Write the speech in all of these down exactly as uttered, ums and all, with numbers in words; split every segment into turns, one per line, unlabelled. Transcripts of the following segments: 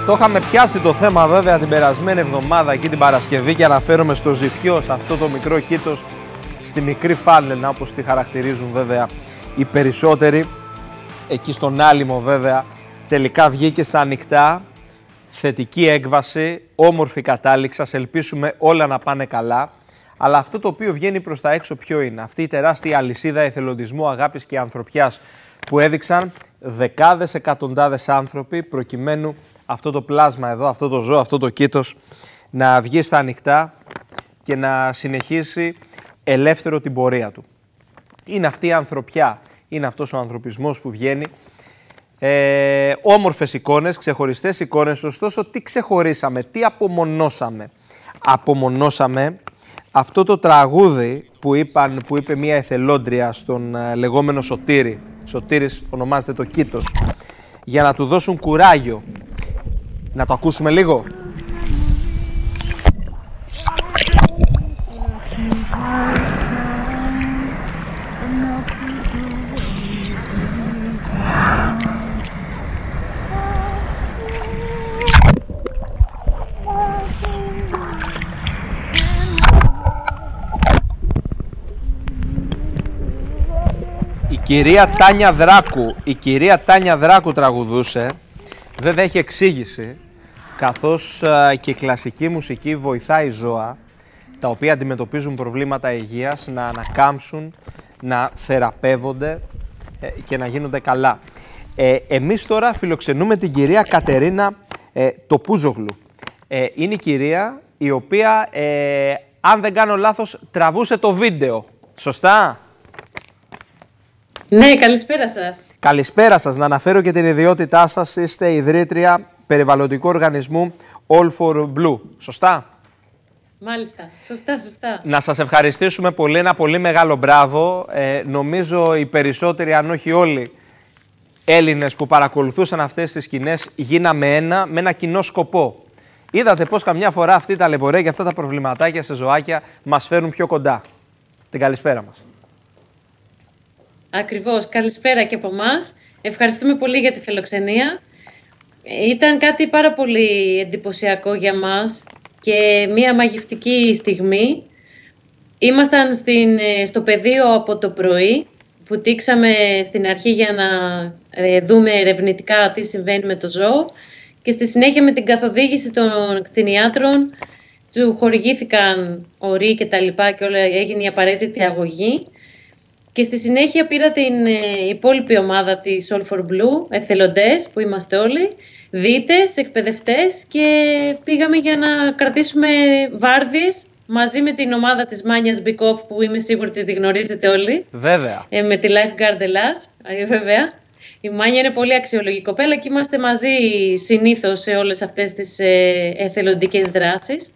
Το είχαμε πιάσει το θέμα βέβαια την περασμένη εβδομάδα, εκεί την Παρασκευή, και αναφέρομαι στο Ζυφιό, σε αυτό το μικρό κήτος, στη μικρή Φάλαινα, όπως τη χαρακτηρίζουν βέβαια οι περισσότεροι. Εκεί στον Άλυμο βέβαια τελικά βγήκε στα ανοιχτά, θετική έκβαση, όμορφη κατάληξη, ας ελπίσουμε όλα να πάνε καλά. Αλλά αυτό το οποίο βγαίνει προς τα έξω ποιο είναι? Αυτή η τεράστια αλυσίδα εθελοντισμού, αγάπης και ανθρωπιάς που έδειξαν δεκάδες, εκατοντάδες άνθρωποι προκειμένου αυτό το πλάσμα εδώ, αυτό το ζώο, αυτό το κήτος να βγει στα ανοιχτά και να συνεχίσει ελεύθερο την πορεία του. Είναι αυτή η ανθρωπιά, είναι αυτός ο ανθρωπισμός που βγαίνει. Ε, όμορφες εικόνες, ξεχωριστές εικόνες, ωστόσο τι ξεχωρίσαμε, τι απομονώσαμε? Απομονώσαμε αυτό το τραγούδι που, είπαν, που είπε μια εθελόντρια στον ε, λεγόμενο Σωτήρη. Σωτήρης ονομάζεται το Κήτος, για να του δώσουν κουράγιο. Να το ακούσουμε λίγο. Η κυρία Τάνια Δράκου, η κυρία Τάνια Δράκου τραγουδούσε, βέβαια έχει εξήγηση, καθώς α, και η κλασική μουσική βοηθάει ζώα, τα οποία αντιμετωπίζουν προβλήματα υγείας, να ανακάμψουν, να θεραπεύονται ε, και να γίνονται καλά. Ε, εμείς τώρα φιλοξενούμε την κυρία Κατερίνα ε, Τοπούζογλου. Ε, είναι η κυρία η οποία, ε, αν δεν κάνω λάθος, τραβούσε το βίντεο. Σωστά?
Ναι, καλησπέρα σας.
Καλησπέρα σας. Να αναφέρω και την ιδιότητά σας. Είστε ιδρύτρια περιβαλλοντικού οργανισμού All for Blue. Σωστά?
Μάλιστα. Σωστά, σωστά.
Να σας ευχαριστήσουμε πολύ. Ένα πολύ μεγάλο μπράβο. Ε, νομίζω οι περισσότεροι, αν όχι όλοι, Έλληνες που παρακολουθούσαν αυτές τις σκηνές, γίναμε ένα με ένα κοινό σκοπό. Είδατε πως καμιά φορά αυτή η ταλαιπωρία και αυτά τα προβληματάκια σε ζωάκια μας φέρουν πιο κοντά. Την καλησπέρα μας.
Ακριβώς. Καλησπέρα και από εμάς. Ευχαριστούμε πολύ για τη φιλοξενία. Ήταν κάτι πάρα πολύ εντυπωσιακό για μας και μια μαγευτική στιγμή. Ήμασταν στην, στο πεδίο από το πρωί. Βουτήξαμε στην αρχή για να ε, δούμε ερευνητικά τι συμβαίνει με το ζώο και στη συνέχεια με την καθοδήγηση των κτηνιάτρων του χορηγήθηκαν ορί και τα λοιπά και όλα, έγινε η απαραίτητη αγωγή. Και στη συνέχεια πήρα την ε, υπόλοιπη ομάδα της All for Blue, εθελοντές που είμαστε όλοι, δίτες, εκπαιδευτές, και πήγαμε για να κρατήσουμε βάρδιες μαζί με την ομάδα της Μάνιας Μπικόφ, που είμαι σίγουρη ότι τη γνωρίζετε όλοι.
Βέβαια.
Ε, με τη Lifeguard Ελλάς, ε, βέβαια. Η Μάνια είναι πολύ αξιολογική κοπέλα και είμαστε μαζί συνήθως σε όλες αυτές τις ε, εθελοντικές δράσεις.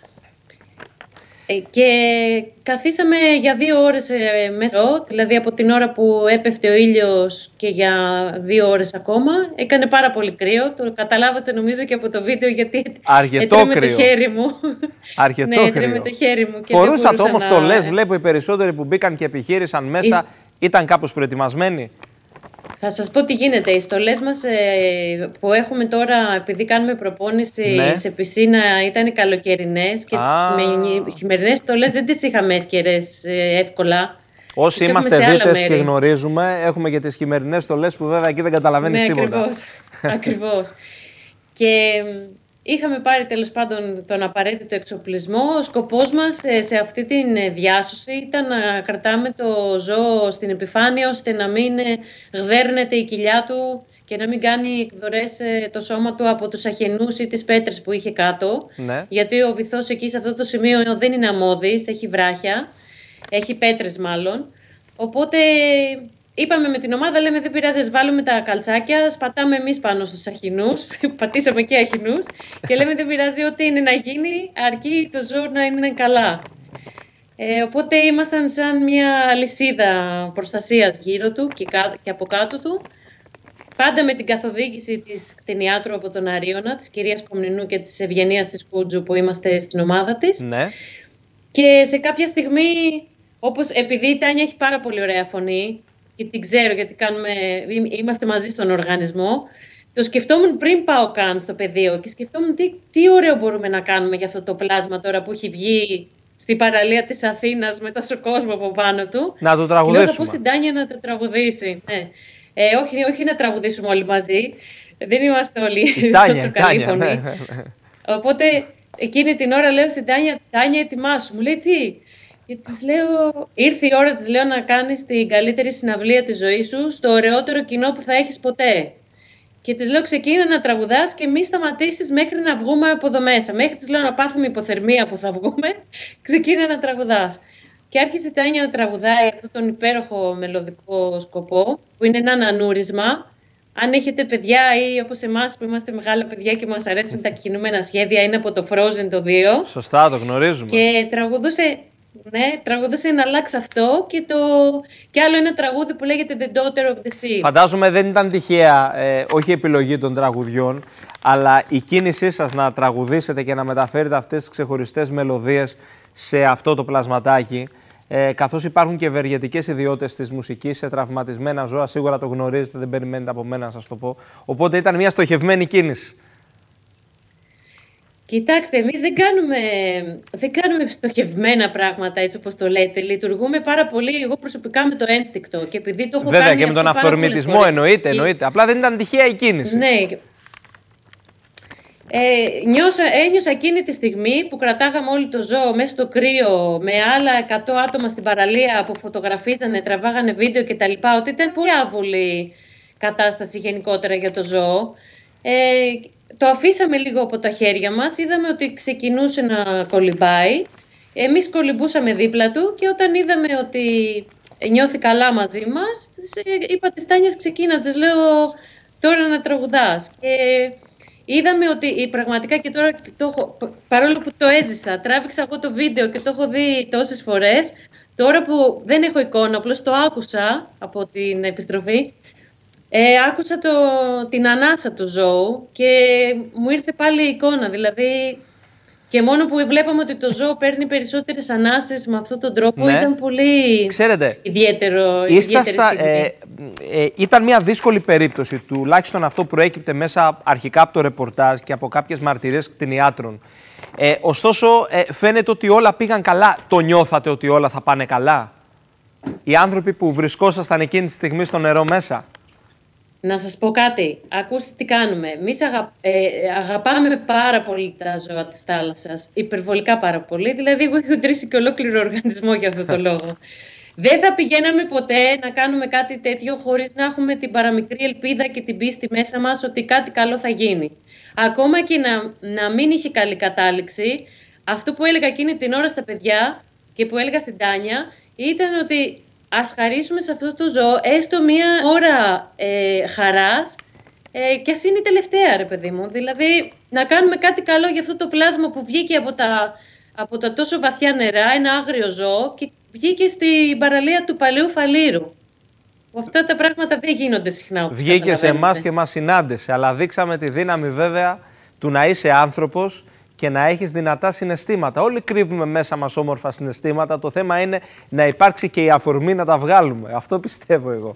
Και καθίσαμε για δύο ώρες μέσα, δηλαδή από την ώρα που έπεφτε ο ήλιος και για δύο ώρες ακόμα. Έκανε πάρα πολύ κρύο, το καταλάβατε νομίζω και από το βίντεο, γιατί έτρεμε το χέρι μου.
Αρκετό
ναι,
κρύο.
έτρεμε το χέρι μου. Και
φορούσατε όμως
να...
στολές, βλέπω οι περισσότεροι που μπήκαν και επιχείρησαν μέσα, Εις... ήταν κάπως προετοιμασμένοι.
Θα σας πω τι γίνεται. Οι στολές μας ε, που έχουμε τώρα, επειδή κάνουμε προπόνηση ναι. σε πισίνα, ήταν καλοκαιρινές και ah. τις χειμερινές στολές δεν τις είχαμε εύκαιρες ε, εύκολα.
Όσοι
τις
είμαστε δίτες και γνωρίζουμε, έχουμε και τις χειμερινές στολές που βέβαια εκεί δεν καταλαβαίνεις
ναι,
τίποτα.
Ακριβώς. ακριβώς. Και είχαμε πάρει τέλος πάντων τον απαραίτητο εξοπλισμό. Ο σκοπός μας σε αυτή τη διάσωση ήταν να κρατάμε το ζώο στην επιφάνεια, ώστε να μην γδέρνεται η κοιλιά του και να μην κάνει εκδορές το σώμα του από τους αχαινούς ή τις πέτρες που είχε κάτω.
Ναι.
Γιατί ο βυθός εκεί σε αυτό το σημείο δεν είναι αμμώδης, έχει βράχια, έχει πέτρες μάλλον. Οπότε... είπαμε με την ομάδα, λέμε δεν πειράζει, ας βάλουμε τα καλτσάκια, σπατάμε εμείς πάνω στους αχινούς, πατήσαμε και αχινούς και λέμε δεν πειράζει, ό,τι είναι να γίνει, αρκεί το ζώο να είναι καλά. Ε, οπότε ήμασταν σαν μια λυσίδα προστασίας γύρω του και, κά, και από κάτω του, πάντα με την καθοδήγηση της κτηνιάτρου από τον Αρίωνα, της κυρίας Κομνηνού και της Ευγενίας της Κούτζου που είμαστε στην ομάδα της.
Ναι.
Και σε κάποια στιγμή, όπως, επειδή η Τάνια έχει πάρα πολύ ωραία φωνή, και την ξέρω γιατί κάνουμε, είμαστε μαζί στον οργανισμό, το σκεφτόμουν πριν πάω καν στο πεδίο και σκεφτόμουν τι, τι ωραίο μπορούμε να κάνουμε για αυτό το πλάσμα τώρα που έχει βγει στην παραλία της Αθήνας με τόσο κόσμο από πάνω του.
Να το τραγουδήσουμε.
Και λέω, θα πω στην Τάνια να το τραγουδήσει. Ναι. Ε, όχι, όχι να τραγουδήσουμε όλοι μαζί. Δεν είμαστε όλοι τόσο καλή φωνή. Ναι, ναι. Οπότε εκείνη την ώρα λέω στην Τάνια, Τάνια ετοιμάσου. Μου λέει τι. Και της λέω, ήρθε η ώρα της λέω να κάνεις την καλύτερη συναυλία της ζωής σου στο ωραιότερο κοινό που θα έχεις ποτέ. Και της λέω ξεκίνα να τραγουδάς και μη σταματήσεις μέχρι να βγούμε από εδώ μέσα. Μέχρι της λέω να πάθουμε υποθερμία που θα βγούμε, ξεκίνα να τραγουδάς. Και άρχισε η Τάνια να τραγουδάει αυτόν τον υπέροχο μελωδικό σκοπό, που είναι ένα ανανούρισμα. Αν έχετε παιδιά ή όπως εμάς που είμαστε μεγάλα παιδιά και μας αρέσουν τα κινούμενα σχέδια, είναι από το Frozen το δύο.
Σωστά, το γνωρίζουμε.
Και τραγουδούσε... Ναι, τραγουδούσε ένα αλλάξ αυτό και, το... και άλλο ένα τραγούδι που λέγεται The Daughter of the Sea.
Φαντάζομαι δεν ήταν τυχαία, ε, όχι η επιλογή των τραγουδιών, αλλά η κίνησή σας να τραγουδήσετε και να μεταφέρετε αυτές τις ξεχωριστές μελωδίες σε αυτό το πλασματάκι, ε, καθώς υπάρχουν και ευεργετικές ιδιότητες της μουσικής σε τραυματισμένα ζώα, σίγουρα το γνωρίζετε, δεν περιμένετε από μένα να σας το πω. Οπότε ήταν μια στοχευμένη κίνηση.
Κοιτάξτε, εμείς δεν κάνουμε, δεν κάνουμε στοχευμένα πράγματα έτσι όπως το λέτε. Λειτουργούμε πάρα πολύ, εγώ προσωπικά με το ένστικτο. Και επειδή το έχω
Βέβαια,
κάνει
και με τον αυθορμητισμό εννοείται, εννοείται. Απλά δεν ήταν τυχαία η κίνηση.
Ναι. Ε, νιώσα, ένιωσα εκείνη τη στιγμή που κρατάγαμε όλοι το ζώο μέσα στο κρύο με άλλα εκατό άτομα στην παραλία που φωτογραφίζανε, τραβάγανε βίντεο κτλ. Ότι ήταν πολύ άβολη κατάσταση γενικότερα για το ζώο. Ε, το αφήσαμε λίγο από τα χέρια μας, είδαμε ότι ξεκινούσε να κολυμπάει. Εμείς κολυμπούσαμε δίπλα του και όταν είδαμε ότι νιώθει καλά μαζί μας, είπα της Τάνιας ξεκίνα, της λέω τώρα να τραγουδάς. Και είδαμε ότι πραγματικά και τώρα, το έχω, παρόλο που το έζησα, τράβηξα εγώ το βίντεο και το έχω δει τόσες φορές, τώρα που δεν έχω εικόνα, απλώς το άκουσα από την επιστροφή, Ε, άκουσα το, την ανάσα του ζώου και μου ήρθε πάλι η εικόνα, δηλαδή και μόνο που βλέπαμε ότι το ζώο παίρνει περισσότερες ανάσες με αυτόν τον τρόπο, ναι, ήταν πολύ
Ξέρετε,
ιδιαίτερο.
Ίστασα, ε, ε, ήταν μια δύσκολη περίπτωση, τουλάχιστον αυτό προέκυπτε μέσα αρχικά από το ρεπορτάζ και από κάποιες μαρτυρίες κτηνιάτρων. Ε, ωστόσο, ε, φαίνεται ότι όλα πήγαν καλά. Το νιώθατε ότι όλα θα πάνε καλά? Οι άνθρωποι που βρισκόσασταν εκείνη τη στιγμή στο νερό μέσα.
Να σας πω κάτι. Ακούστε τι κάνουμε. Εμείς αγα... ε, αγαπάμε πάρα πολύ τα ζώα της θάλασσας. Υπερβολικά πάρα πολύ. Δηλαδή, εγώ έχω ιδρύσει και ολόκληρο οργανισμό για αυτό το λόγο. Δεν θα πηγαίναμε ποτέ να κάνουμε κάτι τέτοιο χωρίς να έχουμε την παραμικρή ελπίδα και την πίστη μέσα μας ότι κάτι καλό θα γίνει. Ακόμα και να, να μην είχε καλή κατάληξη, αυτό που έλεγα εκείνη την ώρα στα παιδιά και που έλεγα στην Τάνια ήταν ότι ας χαρίσουμε σε αυτό το ζώο έστω μία ώρα ε, χαράς ε, και ας είναι η τελευταία, ρε παιδί μου. Δηλαδή να κάνουμε κάτι καλό για αυτό το πλάσμα που βγήκε από τα, από τα τόσο βαθιά νερά, ένα άγριο ζώο, και βγήκε στην παραλία του Παλαιού Φαλήρου. Αυτά τα πράγματα δεν γίνονται συχνά.
Βγήκε σε εμάς και μας συνάντησε, αλλά δείξαμε τη δύναμη βέβαια του να είσαι άνθρωπος και να έχεις δυνατά συναισθήματα. Όλοι κρύβουμε μέσα μας όμορφα συναισθήματα. Το θέμα είναι να υπάρξει και η αφορμή να τα βγάλουμε. Αυτό πιστεύω εγώ.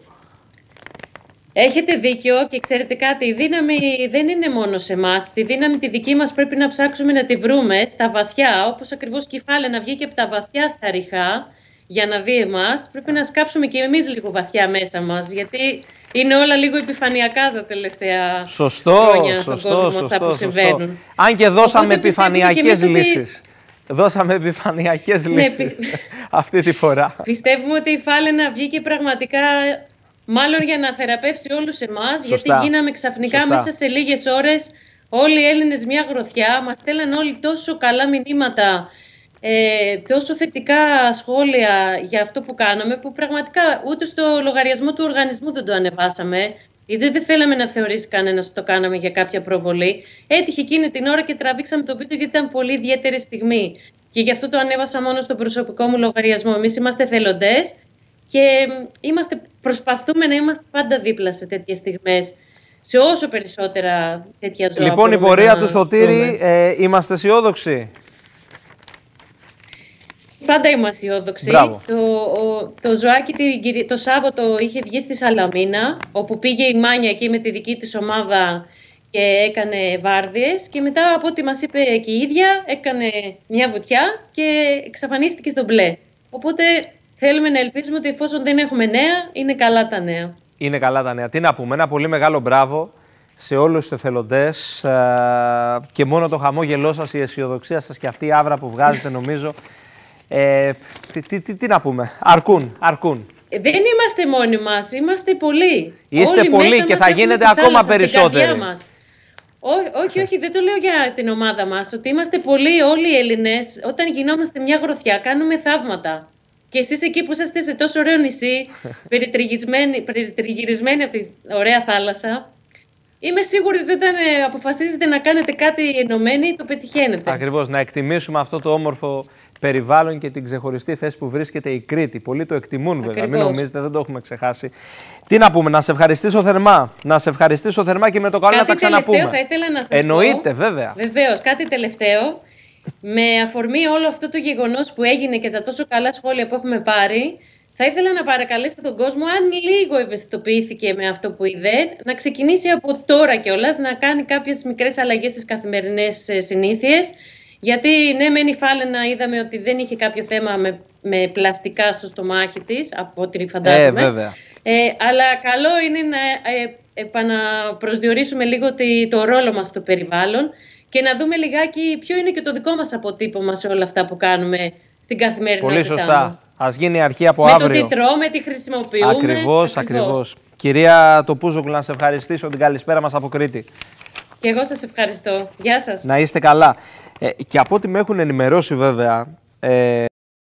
Έχετε δίκιο και ξέρετε κάτι, η δύναμη δεν είναι μόνο σε εμάς. Τη δύναμη τη δική μας πρέπει να ψάξουμε να τη βρούμε στα βαθιά, όπως ακριβώς και η Φάλαινα βγήκε από τα βαθιά στα ριχά για να δει εμάς. Πρέπει να σκάψουμε και εμείς λίγο βαθιά μέσα μας, γιατί είναι όλα λίγο επιφανειακά τα τελευταία
σωστό,
χρόνια
σωστό,
στον κόσμο
σωστό,
αυτά που
σωστό.
συμβαίνουν.
Αν και δώσαμε επιφανειακές
και
λύσεις. Ότι... Δώσαμε επιφανειακές
ναι,
λύσεις αυτή τη φορά.
Πιστεύουμε ότι η Φάλαινα βγήκε πραγματικά μάλλον για να θεραπεύσει όλους εμάς, γιατί γίναμε ξαφνικά Σωστά. μέσα σε λίγες ώρες όλοι οι Έλληνες μια γροθιά. Μας στέλναν όλοι τόσο καλά μηνύματα, ε, τόσο θετικά σχόλια για αυτό που κάναμε, που πραγματικά ούτε στο λογαριασμό του οργανισμού δεν το ανεβάσαμε, γιατί δεν θέλαμε να θεωρήσει κανένας ότι το κάναμε για κάποια προβολή. Έτυχε εκείνη την ώρα και τραβήξαμε το βίντεο γιατί ήταν πολύ ιδιαίτερη στιγμή. Και γι' αυτό το ανέβασα μόνο στο προσωπικό μου λογαριασμό. Εμείς είμαστε θελοντές και είμαστε, προσπαθούμε να είμαστε πάντα δίπλα σε τέτοιες στιγμές, σε όσο περισσότερα τέτοια ζώα.
Λοιπόν, η πορεία του Σωτήρη, ε, είμαστε αισιόδοξοι.
πάντα είμαι αισιόδοξη. Το, ο, το ζωάκι το Σάββατο είχε βγει στη Σαλαμίνα, όπου πήγε η Μάνια εκεί με τη δική της ομάδα και έκανε βάρδιες, και μετά από ό,τι μας είπε και η ίδια έκανε μια βουτιά και εξαφανίστηκε στο μπλε. Οπότε θέλουμε να ελπίζουμε ότι εφόσον δεν έχουμε νέα, είναι καλά τα νέα.
Είναι καλά τα νέα. Τι να πούμε, ένα πολύ μεγάλο μπράβο σε όλους τους εθελοντές, και μόνο το χαμόγελό σας, η αισιοδοξία σας και αυτή η άβρα που βγάζετε, νομίζω, ε, τι, τι, τι, τι να πούμε, αρκούν, αρκούν.
Δεν είμαστε μόνοι μας, είμαστε πολλοί.
Είστε
Όλοι
πολλοί και θα γίνετε ακόμα περισσότεροι.
Όχι, όχι, όχι, δεν το λέω για την ομάδα μας, ότι είμαστε πολλοί, όλοι οι Έλληνες. Όταν γινόμαστε μια γροθιά, κάνουμε θαύματα. Και εσείς εκεί που είσαστε σε τόσο ωραίο νησί, περιτριγυρισμένοι από τη ωραία θάλασσα, είμαι σίγουρη ότι όταν αποφασίζετε να κάνετε κάτι ενωμένοι, το πετυχαίνετε.
Ακριβώς, να εκτιμήσουμε αυτό το όμορφο περιβάλλον και την ξεχωριστή θέση που βρίσκεται η Κρήτη. Πολλοί το εκτιμούν, βέβαια. Ακριβώς. Μην νομίζετε, δεν το έχουμε ξεχάσει. Τι να πούμε, να σε ευχαριστήσω θερμά. Να σε ευχαριστήσω θερμά και με το καλό να τα ξαναπούμε.
Κάτι τελευταίο θα ήθελα να σας
Εννοείται,
πω.
βέβαια.
Βεβαίως, κάτι τελευταίο. Με αφορμή όλο αυτό το γεγονός που έγινε και τα τόσο καλά σχόλια που έχουμε πάρει, θα ήθελα να παρακαλέσω τον κόσμο, αν λίγο ευαισθητοποιήθηκε με αυτό που είδε, να ξεκινήσει από τώρα κιόλας να κάνει κάποιες μικρές αλλαγές στις καθημερινές συνήθειες. Γιατί ναι, μεν η Φάλαινα είδαμε ότι δεν είχε κάποιο θέμα με, με πλαστικά στο στομάχι της, από ό,τι φαντάζομαι.
Ε, βέβαια.
Ε, αλλά καλό είναι να ε, επαναπροσδιορίσουμε λίγο τη, το ρόλο μας στο περιβάλλον και να δούμε λιγάκι ποιο είναι και το δικό μας αποτύπωμα σε όλα αυτά που κάνουμε στην καθημερινότητά
μας. Πολύ σωστά.
Μας.
Ας γίνει η αρχή από
με
αύριο.
Με το τι τρώμε, τι χρησιμοποιούμε.
Ακριβώς, ακριβώς. Κυρία Τοπούζογλου, να σε ευχαριστήσω, την καλησπέρα μας από Κρήτη.
Και εγώ σας ευχαριστώ. Γεια σας.
Να είστε καλά. Ε, και από ό,τι με έχουν ενημερώσει, βέβαια, ε,